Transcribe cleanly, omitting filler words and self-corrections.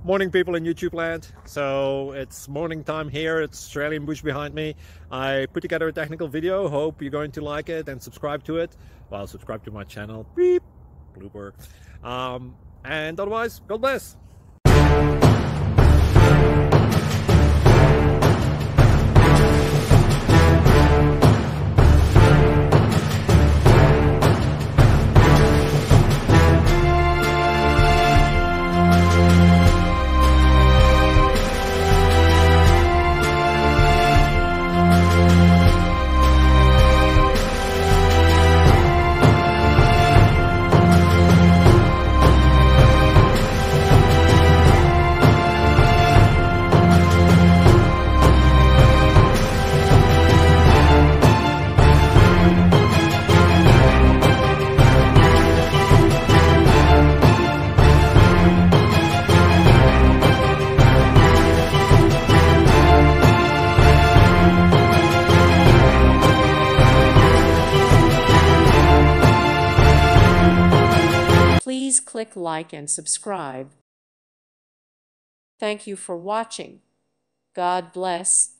Morning people in YouTube land. So it's morning time here. It's Australian bush behind me. I put together a technical video. Hope you're going to like it and subscribe to it. Well, subscribe to my channel. Beep. Blooper. And otherwise, God bless. Please click like and subscribe. Thank you for watching. God bless.